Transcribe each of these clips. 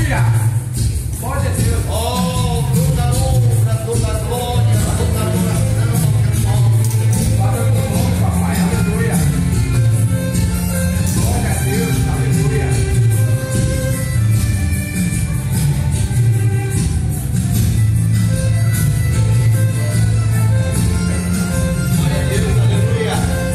Aleluia. Glória a Deus. Oh, toda honra, toda glória, toda adoração. Glória ao teu nome, papai. Aleluia. Glória a Deus. Aleluia. Glória a Deus, aleluia.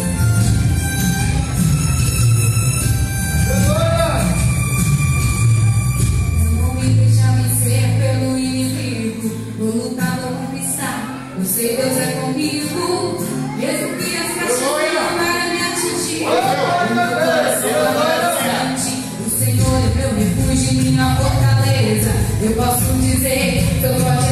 Não me deixa vencer pelo inimigo, vou lutar, vou conquistar. Eu sei Deus é comigo, mesmo que as caixas venham para me atingir. O meu coração é constante, o Senhor é meu refúgio e minha fortaleza. Eu posso dizer que eu